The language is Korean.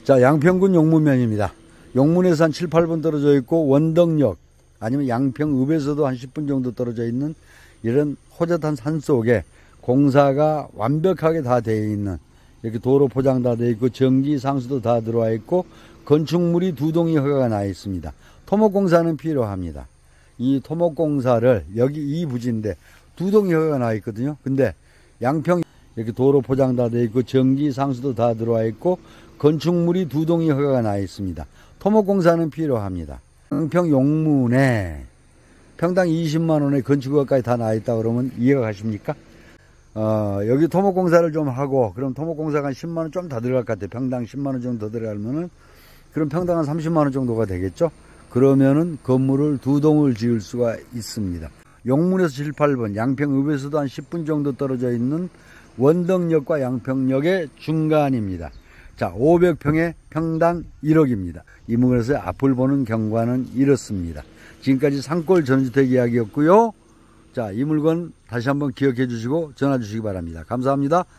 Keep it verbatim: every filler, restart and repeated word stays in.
자, 양평군 용문면입니다. 용문에서 한 칠, 팔 분 떨어져 있고 원덕역 아니면 양평읍에서도 한 십 분 정도 떨어져 있는 이런 호젓한 산 속에 공사가 완벽하게 다 되어 있는, 이렇게 도로 포장 다 되어 있고 전기 상수도 다 들어와 있고 건축물이 두 동이 허가가 나 있습니다. 토목공사는 필요합니다. 이 토목공사를 여기 이 부지인데 두 동이 허가가 나 있거든요. 근데 양평 이렇게 도로 포장 다 되어 있고 전기 상수도 다 들어와 있고 건축물이 두 동이 허가가 나 있습니다. 토목공사는 필요합니다. 양평 용문에 평당 이십만 원에 건축허가까지 다 나 있다 그러면 이해가 가십니까? 어, 여기 토목공사를 좀 하고, 그럼 토목공사가 한 십만 원 좀 더 들어갈 것 같아요. 평당 십만 원 정도 더 들어가면은, 그럼 평당 한 삼십만 원 정도가 되겠죠? 그러면은 건물을 두 동을 지을 수가 있습니다. 용문에서 칠, 팔 분, 양평읍에서도 한 십 분 정도 떨어져 있는 원덕역과 양평역의 중간입니다. 자, 오백 평에 평당 일억입니다. 이 물건에서 앞을 보는 경관은 이렇습니다. 지금까지 산골 전주택 이야기였고요. 자, 이 물건 다시 한번 기억해 주시고 전화 주시기 바랍니다. 감사합니다.